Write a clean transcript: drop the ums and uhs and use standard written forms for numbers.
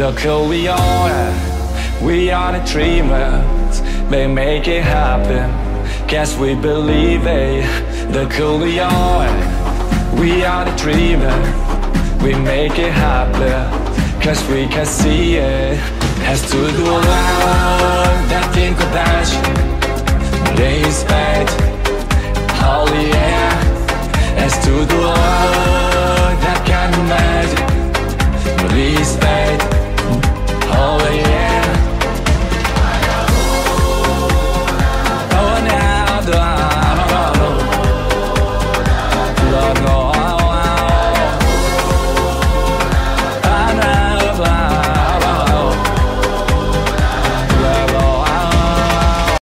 The cool we are the dreamers. They make it happen, guess we believe it. The cool we are the dreamers. We make it happen, cause we can see it. Has to do love that think of that. Respect, holy yeah. Has to do love that kind of magic. Respect.